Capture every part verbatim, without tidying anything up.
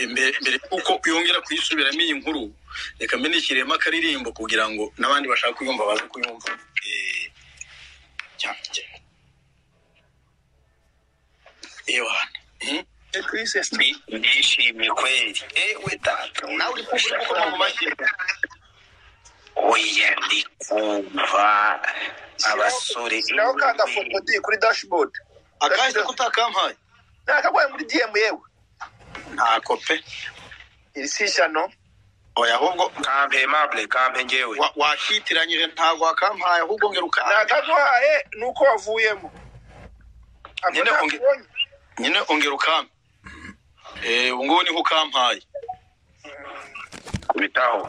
mbere uko yongera kuyisubiramo iyi nkuru reka mbe nikirema akaririmbo kugira ngo nabandi bashaka kuyumva baze kuyumva eh cyane ewana eh Chris Esti ndishimye kweli eh wetata nawe uri kuvuga mu mashini oya ndi kumva abasore naho kanga foto di kuri dashboard akahise kutakampaye nakagwaye muri D M yewe nta kope iri sishano oya ahubwo kampe mable kampe ngewe wakitiranyije ntago akampaye ahubwo ngeruka nakagwaye nuko wavuyemo nyine onge nyine ongeruka eh ngo ni ho kampaye kubitaho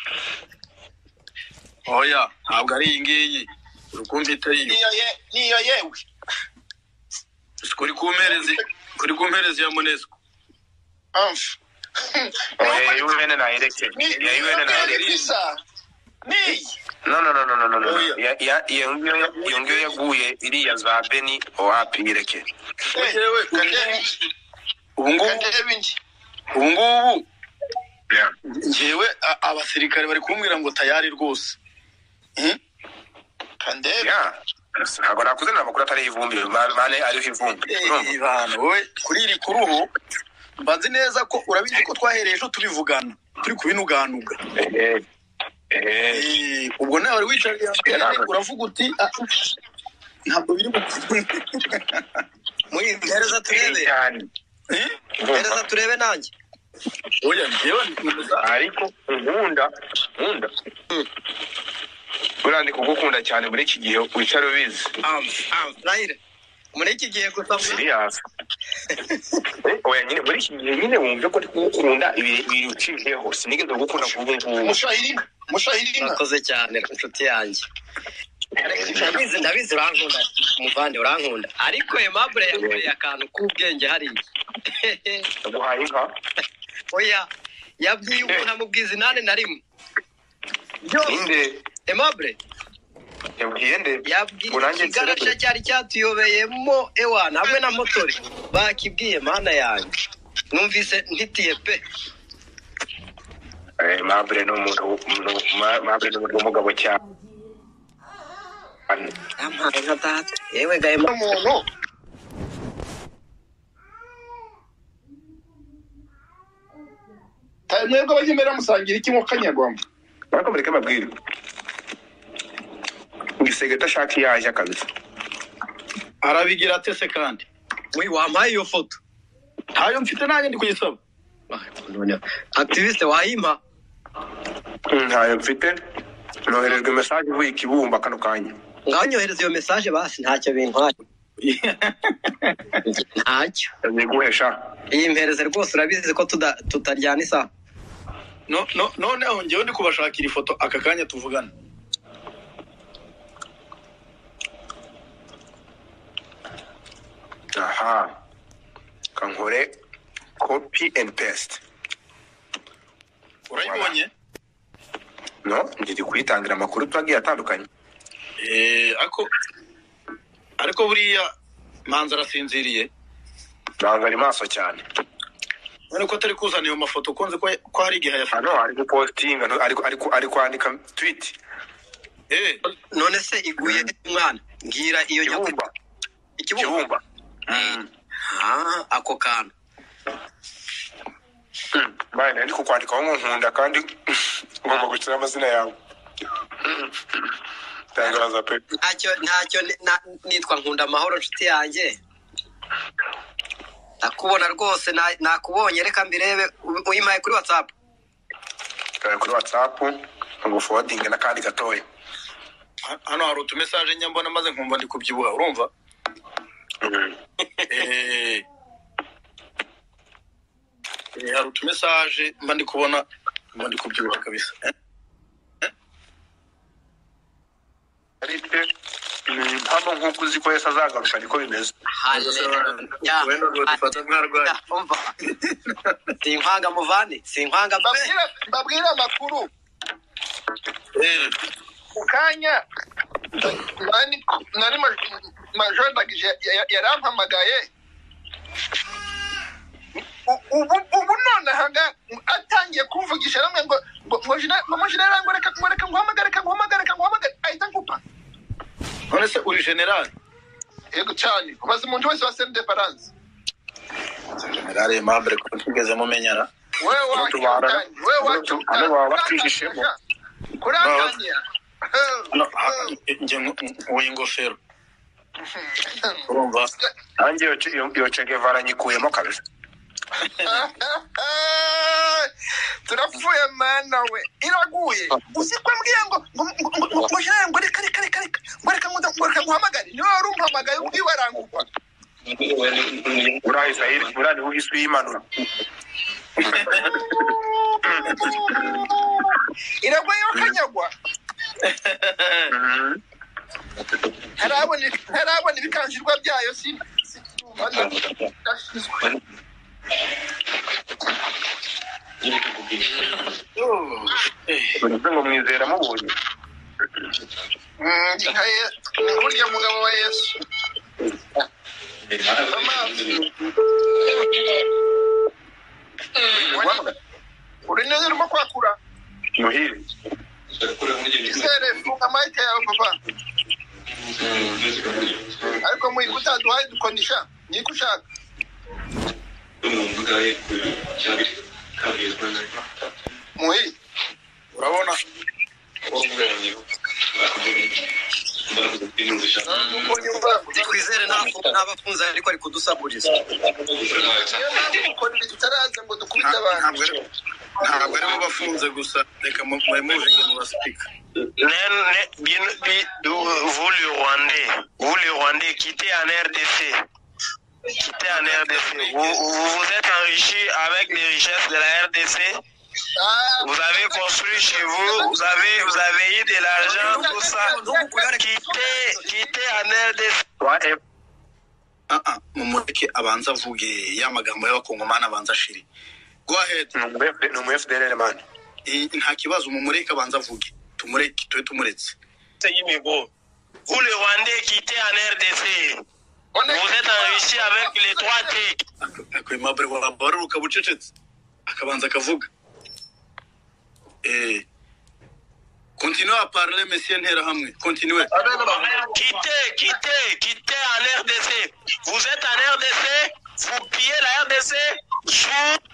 oya ntabwo ari ingiyi urukumva itayi niyo ye niyo yewe kuri kumereze kuri kumpereze ya Monesco amf oya yuwene na eleke ya yuwene na eleke ni no no no no no no ya ya yongyo yongyo yaguye iri ya za Beni owapi eleke yewe ubungu kandebinji ubungu njewe abasirikare bari kumbwira ngo tayari rwose eh kandebe ya ntabwo nakuze namakuru atari ivumbi bane ari ivumbi ibana wowe kuri iri kuruho mbanzi neza ko urabizi ko twahereye ejo tubivugana turi kubinuganuga eh eh ubwo nawe wari wicariye uravuga uti ntabwo biri muri hereza turebe eh hereza turebe nanjye oya njewe ariko nkunda nkunda urandi kugukunda cyane muri iki gihe wicaro bizi am am naire muri iki gihe gusa serious oya nyine muri iki gihe nyine wumve ko kugukunda ibi birucijeho sinigeze gukunda kubungu mushahirina mushahirina nakoze cyane inshuti yanjye ndabizi ndabizi urankunda muvande urankunda ariko Aimable yakoreye akantu k'ubwenge hari ndaguhaye inka oya yabwiye umuntu amubwiza inane na rimwe inde Aimable yabwiye nde yabwiye igarasha cyari cyatuyobeyemo ewana hamwe na motori bakibwiye mana yanjye numvise ntitiye pe Aimable no muntu Aimable no muntu w'umugabo cyane amaye nka data yewe gaye umuntu mwebwe abajyemera musangira iki mu kanyarwanda ariko mureke babwire ngisege tashaka yaje akabisa arabigira atese kandi wi wampaye iyo foto ntayo mfite nanjye ndi kuyisaba activiste wayimpa ntayo mfite noherejwe message uvuye ikibumba kano kanya ngaho nyohereza iyo message basi ntacyo bintwaye ntacyo niguhesha iyi mpereze rwose urabizi ko tutaryana isaha no no noneho ngewe ndi kubashakira ifoto aka kanya tuvugana aha kankore copy and paste urayibonye no ndiri kuyitangira amakuru twagiye atandukanye eh ako ariko buriya manza arasinziriye ntabwo ari maso cyane none ko atari kuzana iyo mafoto konze ko hari igihe hano ari gupostinga ariko ariko ari kwandika tweet eh none se iguye umwana ngira iyo nyakubwa ikibumba ah ako kana bane ndi kukwandika wo nkunda kandi ngomba gucira amazina yawe tangaza pe ntacyo ntacyo nitwa nkunda amahoro nshuti yanjye nakubona rwose nakubonye reka mbirebe uyimaye kuri WhatsApp kare kuri WhatsApp ngo forwarding na kandi gatoya hano hari utu message nyambona maze nkumva ndi kubyibuha urumva eh eh hari utu message mba ndi kubona mba ndi kubyibuha kabisa arite hano nkuko uzi ko yesa azagaruka niko bimeze ya wenda ngo dufata mwarwaye umva simpanga muvane simpanga babwira babwira amakuru eh ukanya nani nani major dagije yarampamagaye ubu ubu none atangiye kumvugisha ramwe ngo ngo jina ngo jina ngo reka ngo reka nguhamagare ka nguhamagare ka nguhamagare ahita ngupa none se uri general yego cyane ubaze umuntu wese wa sende balance general Aimable ko tugeze mumenyana wewe wa wewe wa hano baba batwigishemo kuranganya no nje w'ingofero urumva nanjye yo Che Guevara nyikuyemo kabisa turapfuye mana we iraguye usikwa mbwiye ngo ngo jana ngo reka reka reka reka ngo reka ngo reka nguhamagare niwe wari umpamagaye ubwiwe arangurwa urayi Zahiri urani uhise uyimanura iraguye yakanyagwa harabone harabone ibikanjirwa byayo si ngo mwizera mubonye nkaye burya mugabo wa Yesu uri neza urimo kwakura muhire isere funga mike yawe papa ariko mwikuta duhaye dukondisha niko ushaka muhi urabona twizere n'abafunze ariko ari kudusaburiza tutaraza ngo dukubite abantu ntabwo aribo bafunze gusa reka muyimuje mu basipika vous le Rwandais vous le Rwandais quittez en R D C quittez en R D C vous, vous vous êtes enrichi avec les richesses de la R D C. Vous avez construit chez vous, vous avez, vous avez eu de l'argent, tout ça. Quittez, quittez en R D C. Ah ah, mumureke abanza avuge ya magambo y'abakongomana abanza shiri. Go ahead. No mu F D L R man. Nta kibazo mumureke abanza avuge. Tumureke twe tumuretse. Vous le Rwandais quittez en R D C. Vous êtes enrichi avec les trois T. Ako Aimable wabaruka bucecetse. Akabanza akavuga. Eh, continuez à parler, monsieur Nterahamwe. Continuez. Quittez, quittez, quittez en R D C. Vous êtes en R D C, vous pillez la R D C sous...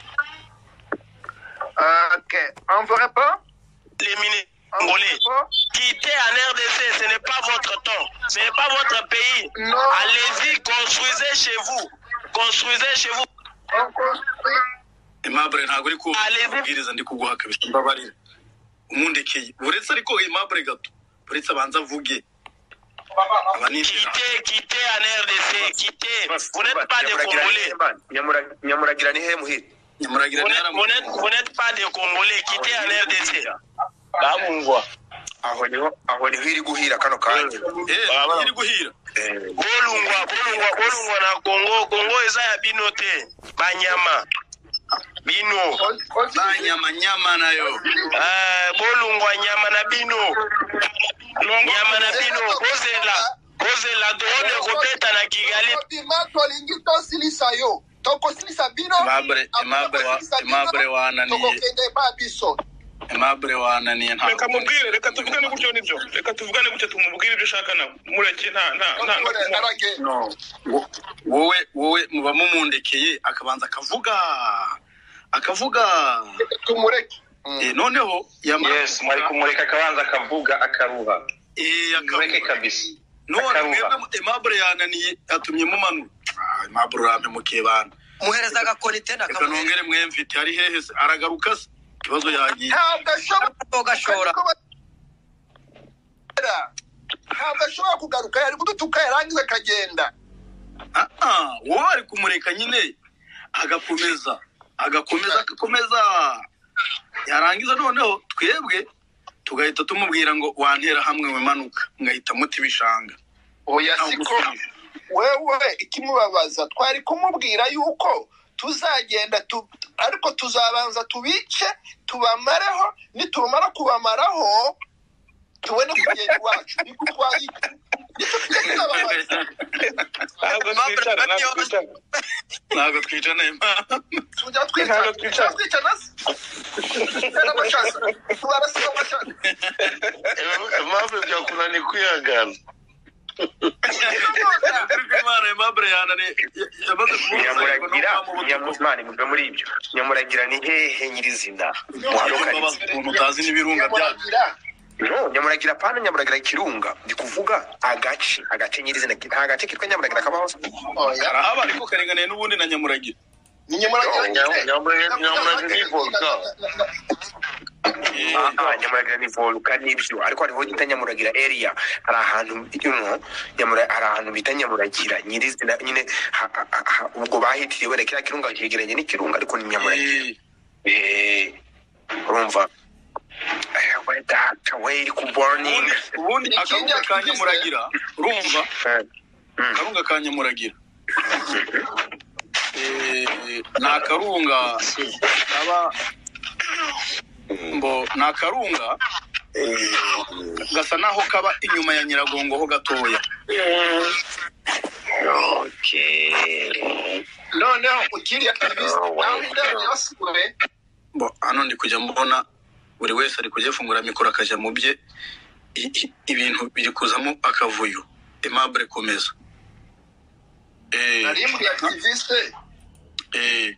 Ok, on vous répond? Les mini congolais. Quittez en R D C, ce n'est pas votre temps. Ce n'est pas votre pays. Allez-y, construisez chez vous. Construisez chez vous. On construit. Aimable ntabwo ari ko ubwiriza ndi kuguha kabisa mbabarira umundekeye uretse ariko Aimable gato uretse abanza avuge quittez quittez en R D C quittez vous n'êtes pas des Congolais nyamuragira ni he muhire nyamuragira vous n'êtes vous n'êtes pas des Congolais quittez en R D C bamungwa aho niho aho niho iri guhira kano kanje eh iri guhira bolungwa bolungwa bolungwa na Congo Congo eza ya binote banyama bino banyama nyama nayo eh bolungwa nyama na bino nyama na bino kozela kozela drone kobeta na Kigali bimato lingito silisa yo toko silisa bino Aimable Aimable Aimable wananiye toko kende babiso Aimable wananiye nta reka mubwire reka tuvugane gutyo nibyo reka tuvugane gutyo tumubwire ibyo ushaka na mureke nta nta nta no wowe wowe muba mumundekeye akabanza akavuga akavuga tumureke eh noneho yes mwari kumureka akabanza akavuga akaruha eh akamureke kabisa none mwebwe Aimable yananiye atumye mumanu Aimable rampe mukebana muhereza agakonite nakamwongere mwemvite ari hehe aragaruka kibazo yagiye ntabwo ashobora gashora ntabwo ashobora kugaruka yari kudutuka yarangiza akagenda ah ah wowe ari kumureka nyine agakomeza agakomeza agakomeza yarangiza noneho twebwe tugahita tumubwira ngo wantera hamwe wemanuka ngahita muti bishanga oya siko wewe ikimubabaza twari kumubwira yuko tuzagenda tu ariko tuzabanza tubice tubamareho nitumara kubamaraho tubone kugenda iwacu niko twayi ntabwo twicana tujya twicana twicana n'amashaza tubarasiba amashaza Aimable byakunaniye kwihangana. Imana Aimable yanane yamaze Nyamuragira Nyamuzimana muve muri ibyo. Nyamuragira ni hehe nyirizina? Muharokarize. umuntu utazi n'ibirunga byacu. No, Nyamuragira pana Nyamuragira ikirunga. Ndi kuvuga agace, agace nyirizina. Nta gace kitwa Nyamuragira kabaho. Karahaba ariko karenganiye n'ubundi na Nyamuragira. ni Nyamuragira Nyamuragira ni volcan. Ah, Nyamuragira ni volcan nibyo. Ariko hariho gita Nyamuragira area. Hari ahantu byo Nyamuragira hari ahantu bita Nyamuragira nyirizina nyine ubwo bahitiriwe na kira kirunga cyegeranye n'ikirunga ariko ni Nyamuragira. Eh, urumva Where that way ku burning Ubundi akarunga ka Nyamuragira urumva akarunga ka Nyamuragira eh na karunga aba mbo na karunga gasa naho kaba inyuma ya Nyiragongo ho gatoya. Okay. noneho ukiriya activist nawe ndabyo yasubire Bo hano ndi kujya mbona buri wese ari kujya fungura mikoro akaja mu bye ibintu biri kuzamo akavuyo. Aimable komeza. Eh nari muri activist eh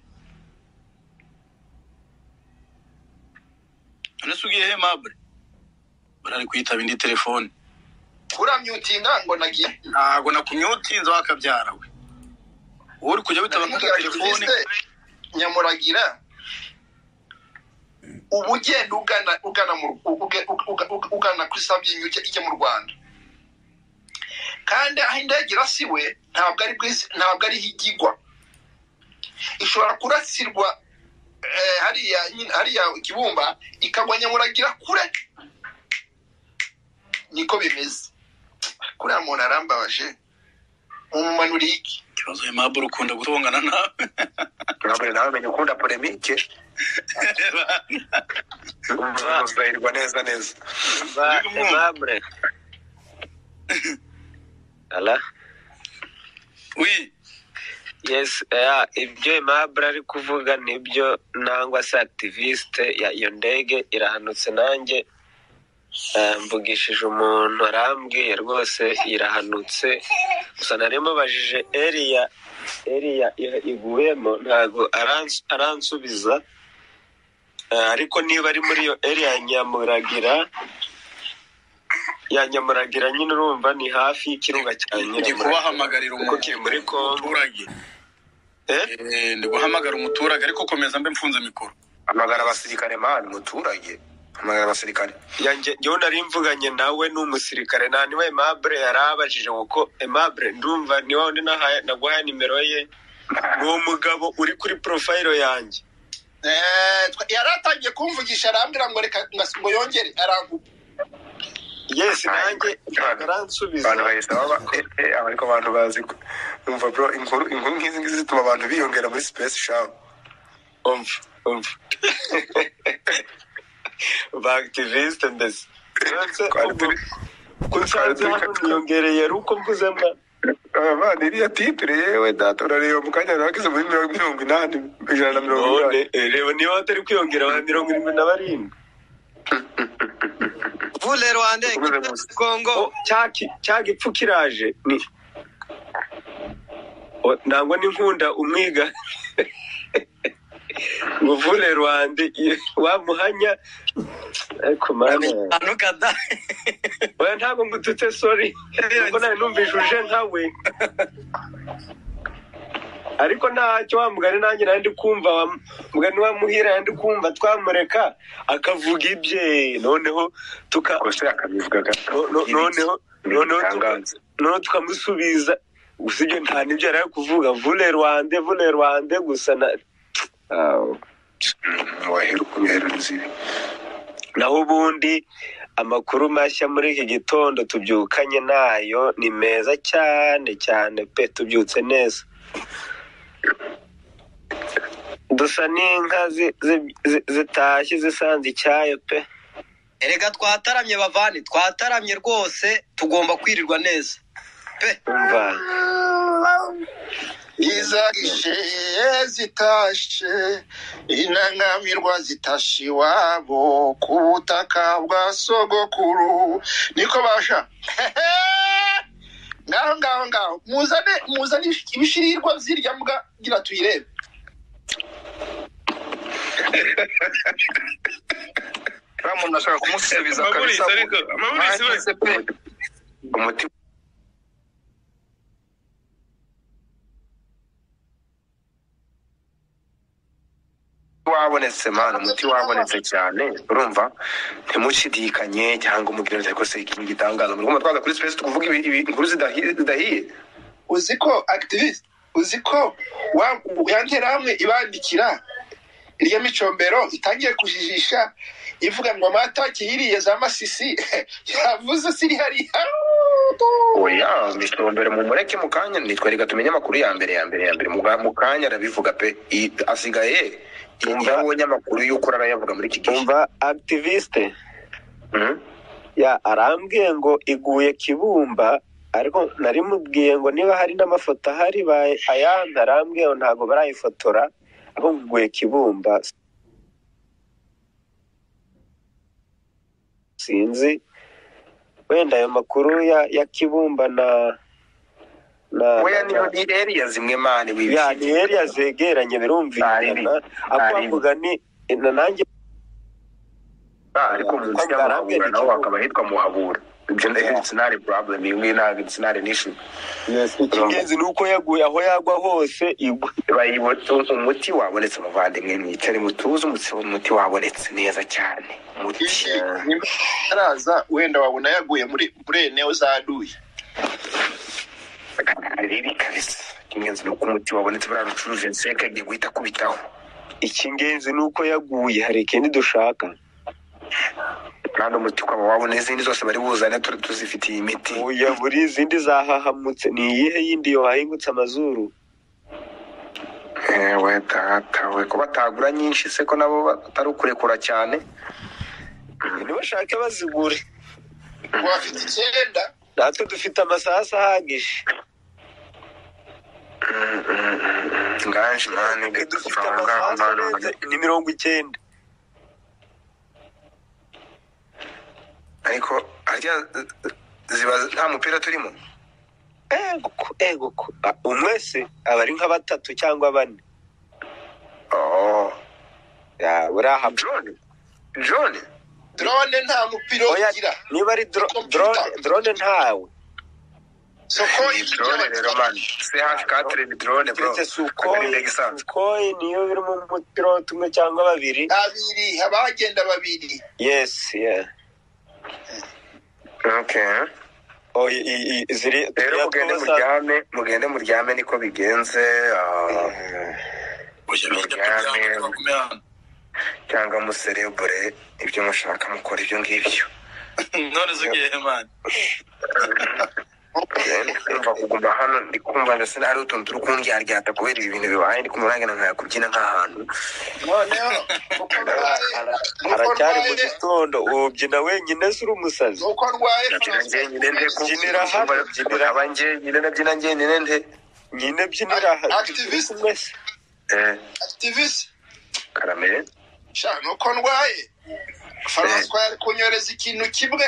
Anasugiye Aimable barari kwitaba indi telefone. uramyutinga ngo nagiye Ntago nakumyutinza wakabyara we. Uri kujya bitaba mu telefone Nyamuragira ubu ugenda ugana ugana mu ugana kuri Sabyinyo ijya mu Rwanda kandi aho indege irasiwe ntabwo ari bwisi ntabwo ari higigwa ishobora kurasirwa hariya hariya Kibumba ikagwa Nyamuragira kure niko bimeze kuri umuntu arambabaje umumanuriki kibazo Aimable ukunda gutongana nawe. Aimable nawe menye ukunda polemique. Uzahirwa neza neza. Aimable. Ala. Oui. Yes, yeah, ibyo Aimable ari kuvuga nibyo nangwa se activiste ya iyo ndege irahanutse nanjye mvugishije umuntu arambwiye rwose irahanutse gusa narimo bajije area area iguyemo ntago aransubiza ariko niba ari muri iyo area ya Nyamuragira ya Nyamuragira nyine urumva ni hafi y'ikirunga cya Nyamuragira. Ndi kubahamagarira umuturage eh ndi guhamagara umuturage ariko komeza mbe mfunze mikoro. Amagara abasirikare mani umuturage amagara abasirikare yanjye yo nari mvuganye nawe n'umusirikare na niwe Aimable yarabajije uko Aimable ndumva ni wundi nahaye naguhaye nimero ye n'uwo mugabo uri kuri profile yanjye eh yaratangiye kumvugisha arambira ngo reka ngo yongere arangu. Yes nanjye aransubiza abantu bahise baba eh ariko abantu bazi umva bro inkuru inkuru ngizi ngizi zituma abantu biyongera muri space show umva umva ba activiste mbese kunsanze hano niyongereye ruko mvuzemo abana iriya titre yewe data urareba mu kanya nakize muri mirongo inani ijana na mirongo inani reba niba atari kwiyongera wa mirongo irindwi na barindwi Vule Rwanda Kongo cyaki cyagipfu kiraje ni nangwa n'inkunda umwiga Vule Rwanda wamuhanya ariko mana anukada oya ntabwo ngututse sorry kuko nawe numvishuje nkawe ariko ntacyo wamugane nanjye nandi kumva mugani wa muhira yandi kumva twamureka akavuga ibye noneho tuka kose akabivuga noneho noneho noneho tukamusubiza usibye nta nibyo yari kuvuga Vule Rwanda Vule Rwanda gusa na aho wahera kubiheruzi naho ubundi amakuru mashya muri iki gitondo tubyukanye nayo ni meza cyane cyane pe tubyutse neza dusa n'inka zitashye zisanze icyayo pe erega twataramye bavani twataramye rwose tugomba kwirirwa neza pe umva izagishe zitashe inangamirwa zitashe iwabo ku butaka bwa sogokuru niko basha ngaho ngaho ngaho muzane muzane ibishirirwa zirya mbwa gira tuyirebe Ramon nashaka kumusubiza kabisa umuti wabonetse mana umuti wabonetse cyane urumva ntimushidikanye cyangwa umubwire ariko se iki gitangaza mu rwanda twaga kuri space tukuvuga inkuru zidahiye uziko activist uziko yantera hamwe ibandikira irya micombero itangiye kujijisha ivuga ngo amata kihiriye za Masisi yavuze siri hari oya micombero mu mureke mukanya nitwereka tumenye makuru ya mbere ya mbere ya mbere mukanya arabivuga pe asigaye umva abonye amakuru y'uko arayavuga muri iki gihe umva activiste ya arambwiye ngo iguye Kibumba ariko nari mubwiye ngo niba hari n'amafoto ahari ayandi arambwiye ngo ntago barayifotora aho iguye Kibumba sinzi wenda ayo makuru ya ya Kibumba na na oya ni area zimwe mane wibi ya ni area zegeranye birumvikana akwavuga ni nanjye ariko mu cyangwa naho akaba hitwa Muhabura ibyo ndetse it's not a problem imwe ntabwo it's not an issue yes ikingenzi nuko yaguye aho yagwa hose bayibota umuti wabonetse muvandimwe mwicare mutuze umuti wabonetse neza cyane umuti araza wenda wabona yaguye muri muri neo zaduye riri kabisa ikingenzi nuko umuti wabonetse bararucuruje nseka giye guhita kubitaho ikingenzi nuko yaguye hari ikindi dushaka kandi umuti kwaba wabona izindi zose bari buzane tuzifitiye imiti oya buri izindi zahahamutse ni iyihe yindi yo hahingutse amazuru ewe tata we ko batagura nyinshi se ko nabo batari kurekura cyane ntibashake bazigure wafite icyenda natwe dufite amasaha ahagije nganje mane dufite amasaha ni mirongo icyenda ariko arya ziba nta mupira turimo ego ego umwe se abari nka batatu cyangwa bane oh ya buraha drone drone drone nta mupira ugira niba ari drone drone ntawe soko drone rero man C H quatre ni drone bro soko niyo biri mu mupira tumwe cyangwa babiri babiri abagenda babiri yes yeah okay oh i ziri rero mugende muryame mugende muryame niko bigenze cyangwa muserebure ibyo mushaka mukora ibyo ngibyo none zugiye man kumva kuguma hano ndi kumva ndetse ari utuntu turi kundyarya kubera ibi bintu bibaye ndi kumurangana nkaya kubyina nk'ahantu noneho haracyari mu gitondo ubyina wenyine se uri umusazi uko ndwaye nyine nde kubyinira hano byinira abanje nyine nabyina nyine nde nyine byinira hano activist mwese eh activist karamere sha nuko ndwaye François yari kunyoreza ikintu kimwe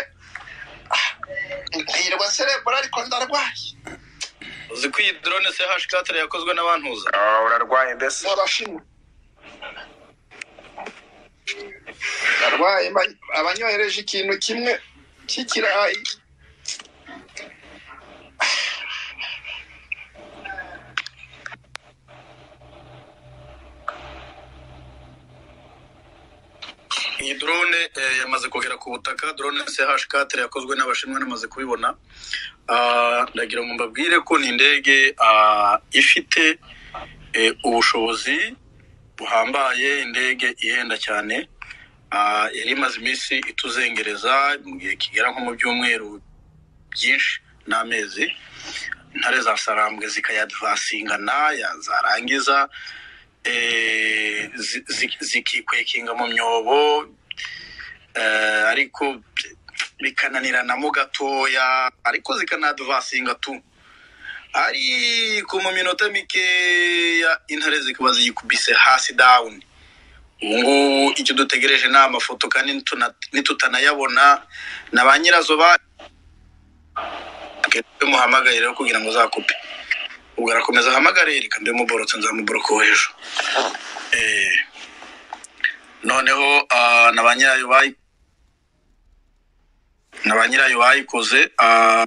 Hirwa cerebral ariko ndarwaye uzi ko iyi drone C H quatre yakozwe n'abantuza ah urarwaye mbese n'abashinwa ndarwaye abanyohereje ikintu kimwe cy'ikirayi iyi drone yamaze kugera ku butaka drone C H quatre yakozwe n'abashinwa namaze kubibona ndagira ngo mbabwire ko ni indege ifite ubushobozi buhambaye indege ihenda cyane yari imaze iminsi ituzengereza mu gihe kigera nko mu byumweru byinshi n'amezi intare za sarambwe zikayadvasingana zarangiza zikikwekinga mu myobo ariko bikananirana mu gatoya ariko zikanadvasinga tu ariko mu minota mikeya intare zikaba ziyikubise hasi down. Ubu ngubu icyo dutegereje ni amafoto kandi nituna- nitutanayabona na ba nyirazo ba muhamagaye rero kugira ngo zakupe. Ubwo arakomeza ahamagare reka ndamuborotse nzamuboroka ejo. Eh, noneho ah, na ba nyirayo bayi na ba nyirayo bayikoze ah,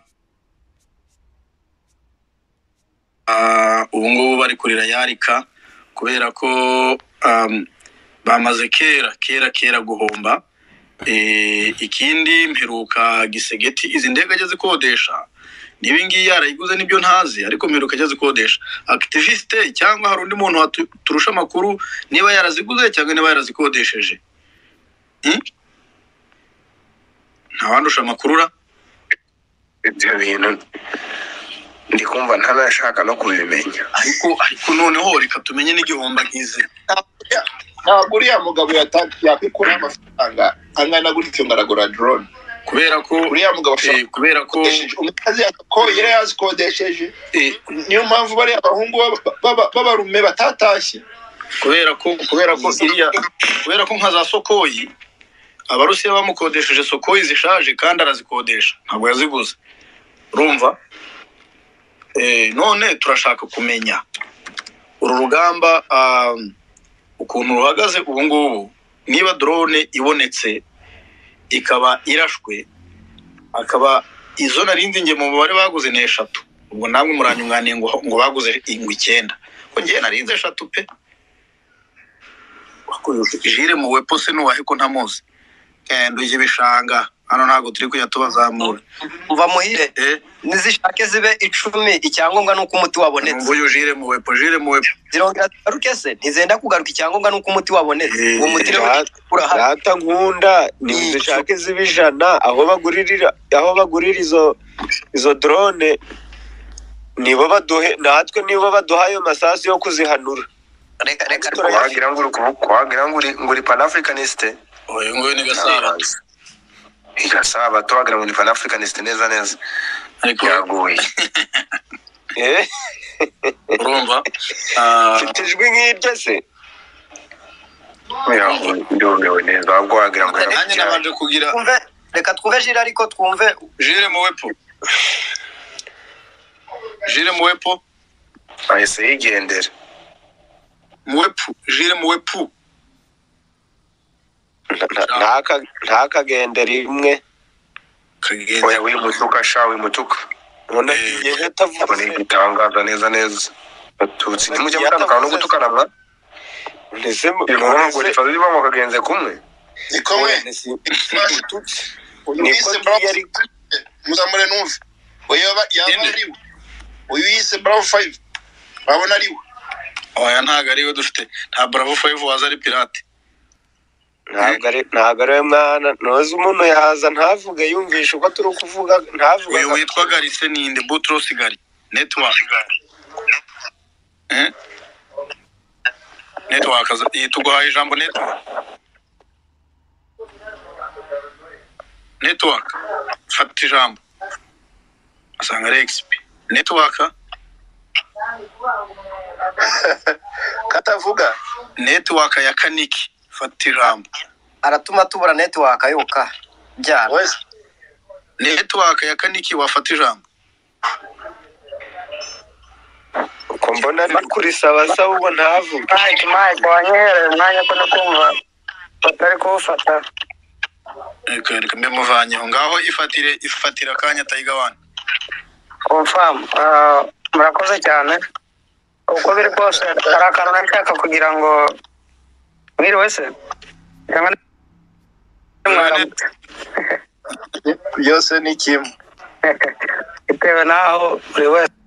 ah, ubu ngubu bari kurira yarika kubera ko um, bamaze kera kera kera guhomba. Eh, ikindi mperuka gisegeti izi ndege ajya zikodesha nibi ngiyi yarayiguze nibyo ntazi ariko mperuka ajya zikodesha activiste cyangwa hari undi muntu watu- turusha amakuru niba yaraziguze cyangwa niba yarazikodesheje. Hmm? Ntawandusha amakuru ra ibyo bintu ndi kumva ntanashaka no kubimenya. ariko ariko noneho reka tumenye n'igihomba nk'izi. ntabwo uriya mugabo yata- yakwikuraho amafaranga angana gutyo ngo aragura drone. kubera ko uriya mugabo ashobora eh, kubera ko gukodesha umukazi ko yari yazikodesheje. eh, Niyo mpamvu bariya abahungu b'aba- b'aba- b'abarume batatashye. kubera ko kubera ko iriya kubera ko nka za Sokoyi abarusiya bamukodesheje Sokoyi zishaje kandi arazikodesha ntabwo yaziguze. Urumva? Eh, none turashaka kumenya uru rugamba um, ukuntu ruhagaze ubu ngubu. Niba drone ibonetse ikaba irashwe akaba izo narindi nge mu mubare baguze ni eshatu, ubwo namwe muranyunganiye ngo ngo baguze ingwe icyenda ko ngiye narinze eshatu pe. Jire mu wepo se nuwahe ko ntamuzi eh nduje bishanga hano ntago turi kujya tubazamura. mva muhire Eh nizishake zibe icumi icyangombwa nuko umuti wabonetse nguyu Jire mu wepo Jire mu wepo zirongera zigaruke se ntizenda kugaruka icyangombwa nuko umuti wabonetse Eh, uwo muti rero data- urahari data nkunda nizishake zibijana aho baguririra aho bagurira izo izo drone nibo baduhe natwe nibo baduha ayo masasu yo kuzihanura. reka reka wagira ngo uri kuvuga wagira ngo uri ngo uri panafricaniste. oyo nguyu ni gasaba igasaba to wagira ngo ni panafricaniste neza neza. ariko yaguye Eh, urumva ah mfite ijwi nk'iryo se. yaguye ndumiwe neza ahubwo wagira ngo nanjye nabanje kugira twumve reka twumve jira ariko twumve Jire mu wepo Jire mu wepo ahise yigendera. mu wepo Jire mu wepo Ntaka ntakagende rimwe kagenda oya wimutuka sha wimutuka. none Eh, igihe Ubwo ni tavuze igitangaza neza neza. Batutsi nimujya mutandukana no gutukana mwa. ndetse mu Ibona ngo rifa biba mu kagenze kumwe. Niko we niko yise Bravo yari muzamure numve. Uyu yaba yaba Inde. ari we. Uyu yise Bravo five. Babona ari we. oya ntago ariwe dufite nta Bravo five waza ari pirate. ntabwo ari ntabwo ari we mwana noze umuntu yaza ntavuge yumvisha uko turi kuvuga ntavuga Uyu witwa Garise ninde Butros Gari network eh network aza- iyi tuguhaye ijambo network network fata ijambo asanga ari X P network Katavuga. network ya Kaniki fata ijambo aratuma tubura network ayoka byara Wese. network ya Kaniki wafata ijambo. uko mbona ari kuri sawa sawa ubwo ntavuga Mike, Mike, wanyohereye umwanya ko no kumva batari kuwufata. reka reka mbe muvanyeho ngaho ifatire ifatira akanya tayigawana. Confirm. Uh, murakoze cyane. Uko biri kose hari akantu nashaka kugira ngo mwiriwe se cyangwa mwaramutse. Byose ni kimwe. Bitewe n'aho buri wese